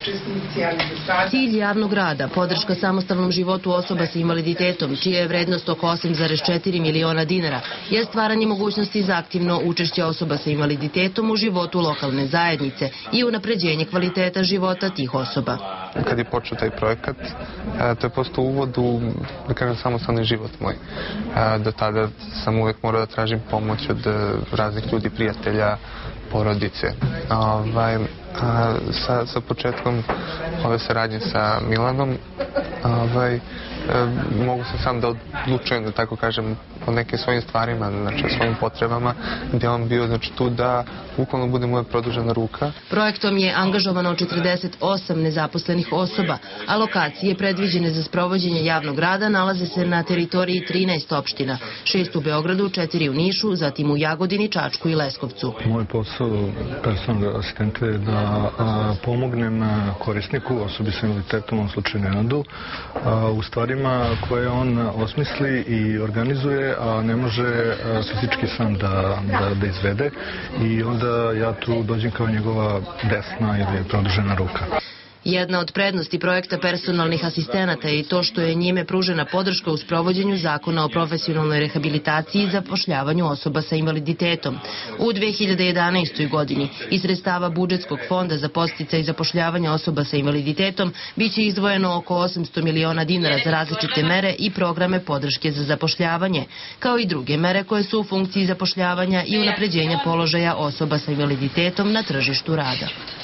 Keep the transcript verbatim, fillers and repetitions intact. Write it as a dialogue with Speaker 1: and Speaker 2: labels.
Speaker 1: Cilj javnog rada, podrška samostalnom životu osoba sa invaliditetom, čija je vrednost oko osam zarez četiri miliona dinara, je stvaranje mogućnosti za aktivno učešće osoba sa invaliditetom u životu lokalne zajednice i unapređenje kvaliteta života tih osoba.
Speaker 2: Kad je počeo taj projekat, to je postao uvod u, da kažem, samostalni život moj. Do tada sam uvek morao da tražim pomoć od raznih ljudi, prijatelja, porodice. Ovaj, a, sa, sa početkom ove saradnje sa Milanom ovaj, e, mogu sam sam da odlučujem, da tako kažem, o nekim svojim stvarima, znači o svojim potrebama, gdje on bio znači, tu da bukvalno bude moja produžena ruka.
Speaker 1: Projektom je angažovano četrdeset osam nezaposlenih osoba, a lokacije predviđene za sprovođenje javnog rada nalaze se na teritoriji trinaest opština, šest u Beogradu, četiri u Nišu, zatim u Jagodini, Čačku i Leskovcu.
Speaker 3: Moj posao personalnog asistenta je da a, pomognem korisniku, osobi sa invaliditetom, u ovom slučaju Nenadu, a, u stvarima koje on osmisli i organizuje, a ne može a, fizički sam da, da, da izvede, i onda ja tu dođem kao njegova desna ili produžena ruka.
Speaker 1: Jedna od prednosti projekta personalnih asistenata je i to što je njime pružena podrška u sprovođenju zakona o profesionalnoj rehabilitaciji i zapošljavanju osoba sa invaliditetom. U dve hiljade jedanaestoj. godini iz sredstava budžetskog fonda za podsticaj zapošljavanja osoba sa invaliditetom biće izdvojeno oko osamsto miliona dinara za različite mere i programe podrške za zapošljavanje, kao i druge mere koje su u funkciji zapošljavanja i unapređenja položaja osoba sa invaliditetom na tržištu rada.